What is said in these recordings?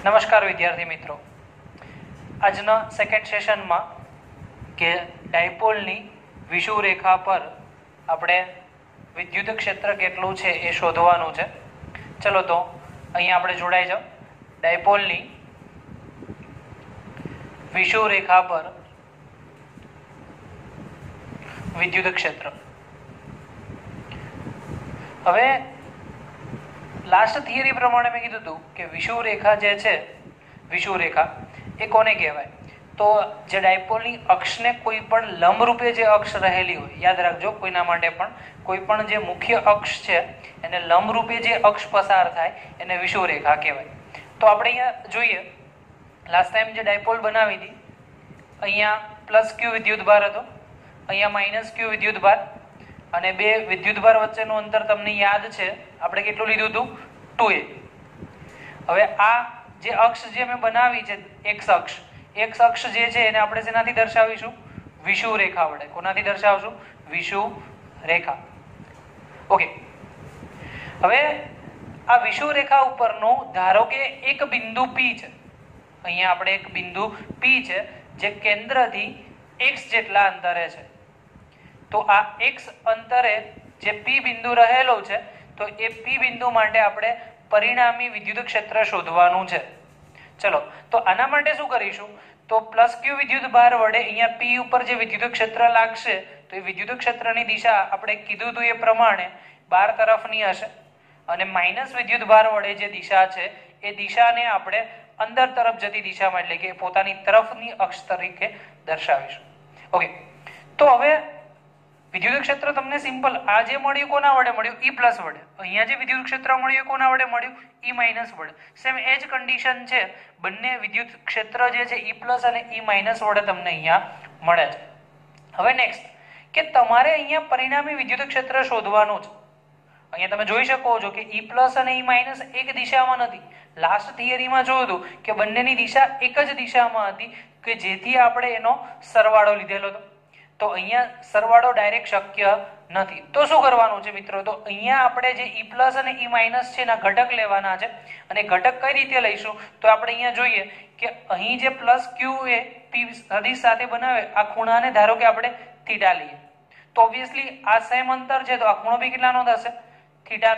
નમસ્કાર વિદ્યાર્થી મિત્રો, આજના સેકન્ડ સેશનમાં કે ડાયપોલની વિષુવરેખા પર આપણે વિદ્યુત ક્ષેત્ર કેટલું છે એ શોધવાનું છે. ચલો તો અહીંયા આપણે જોડાઈ જાઓ. ડાયપોલની વિષુવરેખા પર વિદ્યુત ક્ષેત્ર. હવે લાસ્ટ થિયરી પ્રમાણે મેં કીધું હતું કે વિષુવરેખા જે છે, વિષુવરેખા એ કોને કહેવાય? તો જે ડાયપોલની અક્ષને કોઈ પણ લંબરૂપે જે અક્ષ રહેલી હોય, યાદ રાખજો, કોઈના માટે પણ કોઈ પણ જે મુખ્ય અક્ષ છે એને લંબરૂપે જે અક્ષ પસાર થાય એને વિષુવરેખા કહેવાય. તો આપણે અહીંયા જોઈએ, લાસ્ટ ટાઈમ જે ડાયપોલ બનાવી હતી, અહીંયા પ્લસ ક્યુ વિદ્યુતભાર હતો, અહીંયા માઇનસ ક્યુ વિદ્યુતભાર, અને બે વિદ્યુતભાર વચ્ચેનું અંતર તમને યાદ છે, આપણે કેટલું લીધું હતું? 2a. હવે આ જે અક્ષ જે મેં બનાવી છે, એક્સ અક્ષ, એક્સ અક્ષ જે છે એને આપણે શેનાથી દર્શાવીશું? વિષુવરેખા વડે. કોનાથી દર્શાવશું? વિષુવરેખા. ઓકે. હવે આ વિષુવરેખા ઉપરનું ધારો કે એક બિંદુ P છે. અહીંયા આપણે એક બિંદુ P છે જે કેન્દ્રથી x જેટલા અંતરે છે. તો આ x અંતરે જે P બિંદુ રહેલો છે, તો એ P બિંદુ માટે આપણે પરિણામી વિદ્યુત ક્ષેત્ર શોધવાનું છે. ચલો તો આના માટે શું કરીશું? તો પ્લસ ક્યુ વિદ્યુતભાર વડે અહીંયા P ઉપર જે વિદ્યુત ક્ષેત્ર લાગશે, તો એ વિદ્યુત ક્ષેત્રની દિશા આપણે કીધું હતું એ પ્રમાણે 12 તરફની હશે, અને માઇનસ વિદ્યુતભાર વડે જે દિશા છે એ દિશાને આપણે અંદર તરફ જતી દિશામાં, એટલે કે પોતાની તરફની અક્ષ તરીકે દર્શાવીશું. ઓકે. તો હવે વિદ્યુત ક્ષેત્ર તમને સિમ્પલ આ જે મળ્યું કોના વડે મળ્યું? E પ્લસ વડે. અહીંયા જે વિદ્યુત ક્ષેત્ર મળ્યું કોના વડે મળ્યું? E માઇનસ વડે. સેમ એ જ કન્ડિશન છે, બંને વિદ્યુત ક્ષેત્ર જે છે E પ્લસ અને E માઇનસ વડે તમને અહીંયા મળે છે. હવે નેક્સ્ટ કે તમારે અહીંયા પરિણામી વિદ્યુત ક્ષેત્ર શોધવાનું છે. અહીંયા તમે જોઈ શકો છો કે E પ્લસ અને E માઇનસ એક દિશામાં નથી. લાસ્ટ થિયરીમાં જોયું હતું કે બંનેની દિશા એક જ દિશામાં હતી, કે જેથી આપણે એનો સરવાળો લીધેલો હતો. તો અહીંયા સરવાળો ડાયરેક્ટ શક્ય નથી. તો શું કરવાનું છે મિત્રો? તો અહીંયા આપણે જે E પ્લસ અને E માઇનસ છે એના ઘટક લેવાના છે. અને ઘટક કઈ રીતે લઈશું? તો આપણે અહીંયા જોઈએ કે અહીં જે પ્લસ ક્યુ એ P સદિશ સાથે બનાવે, આ ખૂણાને ધારો કે આપણે થીટા લઈએ, તો ઓબ્વિયસલી આ સેમ અંતર છે, તો આ ખૂણો બી કેટલાનો થશે? થીટાનો.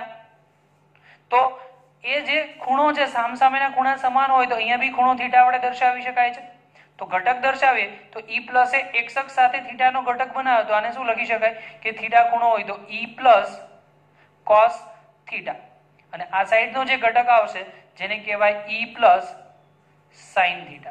તો એ જે ખૂણો છે, સામસામેના ખૂણા સમાન હોય, તો અહીંયા બી ખૂણો થીટા વડે દર્શાવી શકાય છે. તો ઘટક દર્શાવીએ તો E પ્લસ એ x અક્ષ સાથે થીટાનો ઘટક બનાવે, તો આને શું લખી શકાય? કે થીટા ખૂણો હોય તો E પ્લસ કોસ થીટા, અને આ સાઈડનો જે ઘટક આવશે જેને કહેવાય E plus sine theta.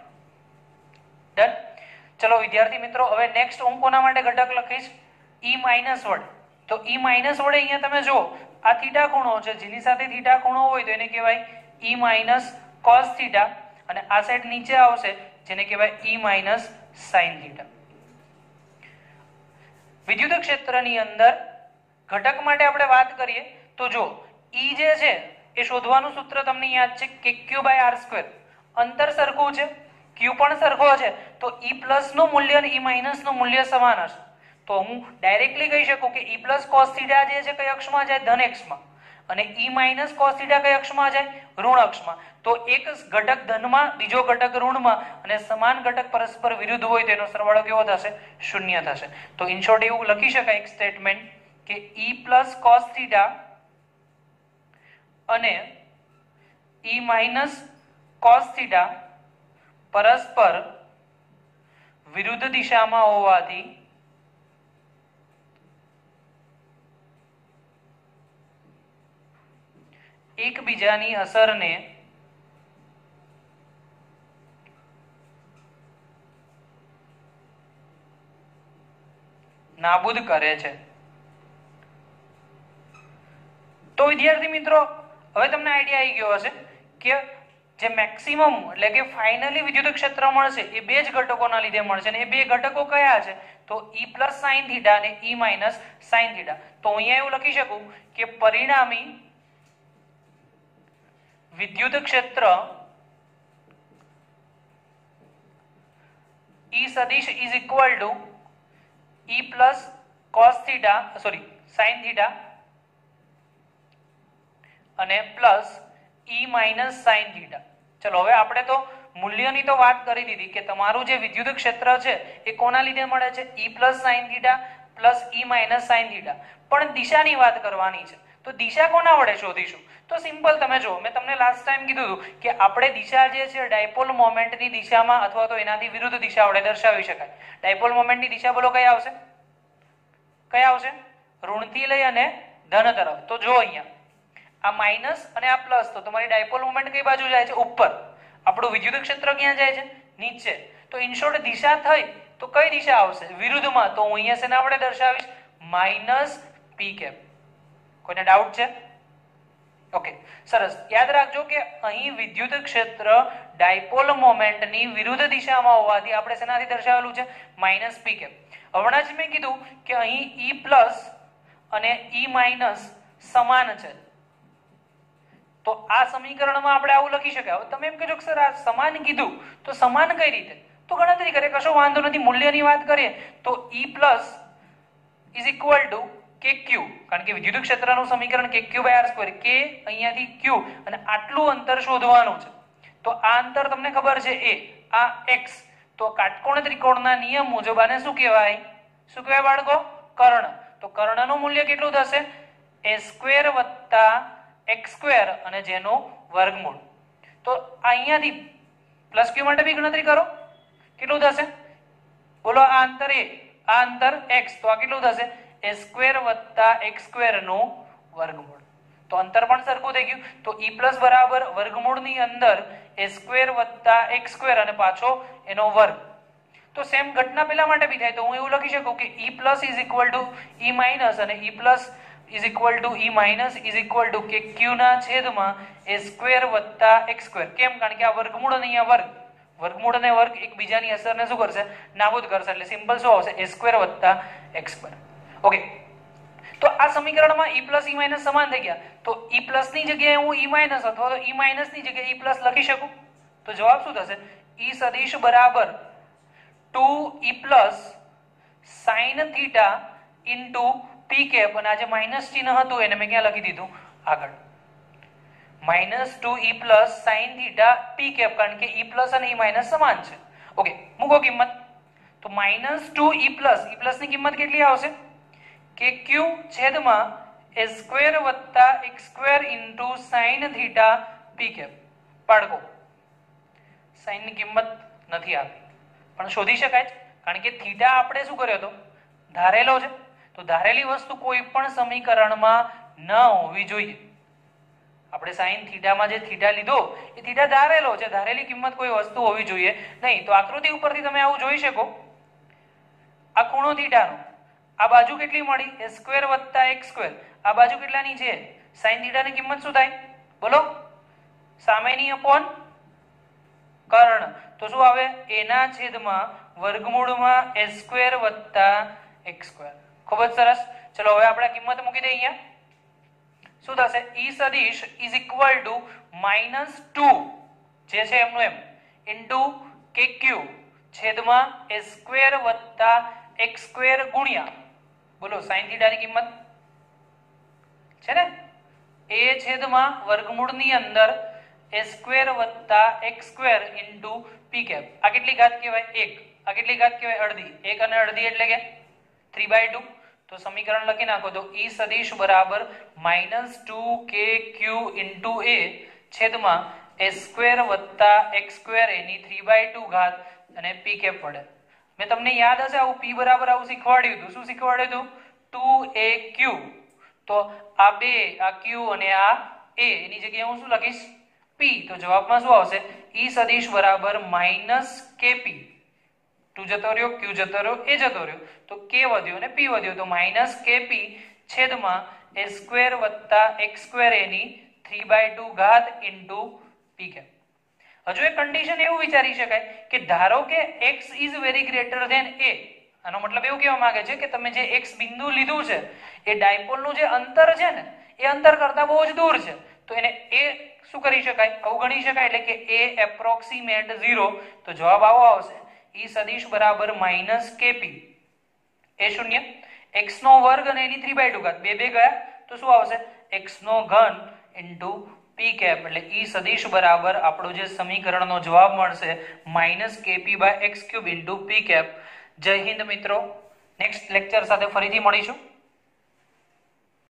Done. ચલો વિદ્યાર્થી મિત્રો, હવે નેક્સ્ટ હું કોના માટે ઘટક લખીશ? E માઇનસ વડે. તો E માઇનસ વડે અહીંયા તમે જુઓ, આ થીટા ખૂણો છે, જેની સાથે થીટા ખૂણો હોય તો એને કહેવાય E માઇનસ કોસ થીટા, અને આ સાઈડ નીચે આવશે જેને કહેવાય E માઇનસ સાઇન થીટા. વિદ્યુત ક્ષેત્રની અંદર ઘટક માટે આપણે વાત કરીએ તો જો E જે છે એ શોધવાનું સૂત્ર તમને યાદ છે કે Q/R². અંતર સરખું છે, Q પણ સરખો છે, તો E પ્લસ નું મૂલ્ય અને E માઇનસ નું મૂલ્ય સમાન હશે. તો હું ડાયરેક્ટલી કહી શકું કે E પ્લસ કોસ થીટા જે છે કઈ અક્ષમાં જાય? ધન અક્ષમાં. અને E માઇનસ કોસ થીટા કઈ અક્ષમાં જાય? ઋણ અક્ષમાં. તો એક ઘટક ધનમાં, બીજો ઘટક ઋણમાં, અને સમાન ઘટક પરસ્પર વિરુદ્ધ હોય તો એનો સરવાળો કેવો થશે? શૂન્ય થશે. તો ઇન શોર્ટ એવું લખી શકાય એક સ્ટેટમેન્ટ કે E પ્લસ કોસ થીટા અને E માઇનસ કોસ થીટા પરસ્પર વિરુદ્ધ દિશામાં હોવાથી એકબીજાની અસરને નાબૂદ કરે છે. તો વિદ્યાર્થી મિત્રો, હવે તમને આઈડિયા આવી ગયો હશે કે જે મેક્સિમમ એટલે કે ફાઇનલી વિદ્યુત ક્ષેત્ર મળશે એ બે જ ઘટકોના લીધે મળશે, અને એ બે ઘટકો કયા છે? તો E પ્લસ સાઇન થીટા અને E માઇનસ સાઇન થીટા. તો અહીંયા એવું લખી શકું કે પરિણામી વિદ્યુત ક્ષેત્ર E સદિશ is equal to E plus cos theta, sine theta અને plus E minus sine theta. ચલો હવે આપણે તો મૂલ્યની તો વાત કરી દીધી કે તમારું જે વિદ્યુત ક્ષેત્ર છે એ કોના લીધે મળે છે, E plus sine theta plus E minus sine theta. પણ દિશાની વાત કરવાની છે તો દિશા કોના વડે શોધીશું? તો સિમ્પલ, તમે જો મેં તમને લાસ્ટ ટાઈમ કીધું હતું કે આપણે દિશા જે છે ડાયપોલ મોમેન્ટની દિશામાં અથવા તો એનાથી વિરુદ્ધ દિશા વડે દર્શાવી શકાય. ડાયપોલ મોમેન્ટની દિશા બોલો કઈ આવશે? કઈ આવશે? ઋણથી લઈ અને ધન તરફ. તો જો અહીંયા આ માઇનસ અને આ પ્લસ, તો તમારી ડાયપોલ મોમેન્ટ કઈ બાજુ જાય છે? ઉપર. આપણું વિદ્યુત ક્ષેત્ર ક્યાં જાય છે? નીચે. તો ઇન શોર્ટ દિશા થઈ તો કઈ દિશા આવશે? વિરુદ્ધમાં. તો હું અહીંયા શેના વડે દર્શાવીશ? Minus P cap. કોઈને ડાઉટ છે? ઓકે, સરસ. યાદ રાખજો કે અહીં વિદ્યુત ક્ષેત્ર ડાયપોલ મોમેન્ટની વિરુદ્ધ દિશામાં હોવાથી આપણે શેનાથી દર્શાવેલું છે? Minus P cap. હમણાં જ મેં કીધું કે અહીં E પ્લસ અને E માઇનસ સમાન છે. તો આ સમીકરણમાં આપણે આવું લખી શકાય. હવે તમે એમ કહેજો કે સર આ સમાન કીધું તો સમાન કઈ રીતે? તો ગણતરી કરે, કશો વાંધો નથી. મૂલ્યની વાત કરીએ તો E plus is equal to KQ, કારણ કે વિદ્યુત ક્ષેત્રનું સમીકરણ KQ/R², K અહીંયાથી Q અને આટલું અંતર શોધવાનું છે. તો આ અંતર તમને ખબર છે A, આ X. તો કાટકોણ ત્રિકોણના નિયમ મુજબ આને શું કહેવાય? શું કહેવાય બાળકો? કર્ણ. તો કર્ણનું મૂલ્ય કેટલું થશે? A² + X² અને જેનું વર્ગમૂળ. તો અહીંયાથી પ્લસ Q માટે બી ગણતરી કરો, કેટલું થશે? બોલો, આ અંતર A, આ અંતર X, તો આ કેટલું થશે? A² + X² નું વર્ગમૂળ. તો અંતર પણ સરખું થઈ ગયું. તો E પ્લસ બરાબર વર્ગમૂળની અંદર A² + X² અને પાછો એનો વર્ગ. તો સેમ ઘટના પેલા માટે બી થાય. તો હું એવું લખી શકું કે E plus is equal to E minus અને E plus is equal to E minus is equal to KQ ના છેદમાં A² + X². કેમ? કારણ કે આ વર્ગમૂળ અને અહીંયા વર્ગ, વર્ગમૂળ અને વર્ગ એકબીજાની અસરને શું કરશે? નાબૂદ કરશે. એટલે સિમ્પલ શું આવશે? A² + X². ઓકે, તો આ સમીકરણમાં E પ્લસ E માઇનસ સમાન થઈ ગયા. તો E પ્લસ ની જગ્યાએ હું E માઇનસ અથવા તો E માઇનસ ની જગ્યાએ E પ્લસ લખી શકું. તો જવાબ શું થશે? E સદિશ બરાબર 2E plus sine theta into P cap. અને આ જે માઇનસ ચિહ્ન હતું એને મેં ક્યાં લખી દીધું? આગળ. -2E plus sine theta P cap, કારણ કે E પ્લસ અને E માઇનસ સમાન છે. ઓકે, મૂકો કિંમત. તો -2E પ્લસ, E પ્લસ ની કિંમત કેટલી આવશે? KQ છેદમાં A² + X² into sine theta P cap. બાળકો, સાઇન ની કિંમત નથી આપી પણ શોધી શકાય, કારણ કે થીટા આપણે શું કર્યો હતો? ધારેલો છે. તો ધારેલી વસ્તુ કોઈ પણ સમીકરણમાં ન હોવી જોઈએ. આપણે સાઇન થીટામાં જે થીટા લીધો એ થીટા ધારેલો છે, ધારેલી કિંમત કોઈ વસ્તુ હોવી જોઈએ નહીં. તો આકૃતિ ઉપરથી તમે આવું જોઈ શકો. આ ખૂણો થીટાનો, આ બાજુ કેટલી મળી? A² + X². આ બાજુ કેટલાની છે? સાઇન થીટાની કિંમત શું થાય? બોલો, સામેની અપોન કર્ણ. તો શું આવે? એના છેદમાં વર્ગમૂળમાં A² + X². ખૂબ જ સરસ. ચલો હવે આપણે કિંમત મૂકી દઈએ અહીંયા. શું થશે? E સદિશ ઇઝ ઇક્વલ ટુ -2 જે છે એમનું એમ ઇન્ટુ KQ છેદમાં A² + X² ગુણ્યા, બોલો, સાઇન થીટાની કિંમત છે ને, A છેદમાં વર્ગમૂળની અંદર A² + X² into P cap. આ કેટલી ઘાત કહેવાય? 1. આ કેટલી ઘાત કહેવાય? અડધી. 1 અને અડધી એટલે કે 3/2. તો સમીકરણ લખી નાખો. તો E સદિશ બરાબર -2KQ ઇન્ટુ A છેદમાં A² + X² એની 3/2 ઘાત અને પી કેપ વડે. મેં તમને યાદ હશે આવું P બરાબર આવું શીખવાડ્યું હતું. શું શીખવાડ્યું હતું? 2AQ. તો આ 2, આ Q અને આ A, એની જગ્યાએ હું શું લખીશ? P. તો જવાબમાં શું આવશે? E સદિશ બરાબર -KP. 2 જતો રહ્યો, Q જતો રહ્યો, A જતો રહ્યો, તો K વધ્યો અને P વધ્યો. તો -KP છેદમાં A² + X² એની 3/2 ઘાત ઇન્ટુ પી કેપ. હજુ એક કન્ડિશન એવું વિચારી શકાય કે ધારો કે x is very greater than a. આનો મતલબ એવું કહેવા માંગે છે કે તમે જે x બિંદુ લીધું છે એ ડાયપોલનું જે અંતર છે ને એ અંતર કરતા બહુ જ દૂર છે. તો એને a શું કરી શકાય? અવગણી શકાય. એટલે કે a એપ્રોક્સિમેટ 0. તો જવાબ આવો આવશે. E સદિશ બરાબર -KP. a શૂન્ય, x નો વર્ગ અને એની 3/2 ઘાત. બે ગયા તો શું આવશે? x નો ઘન ઇન્ટુ પી કેપ એટલે ઈ સદિશ બરાબર આપણો જે સમીકરણનો જવાબ મળશે -kp/x³ * પી કેપ. જય હિન્દ મિત્રો, નેક્સ્ટ લેક્ચર સાથે ફરીથી મળીશું.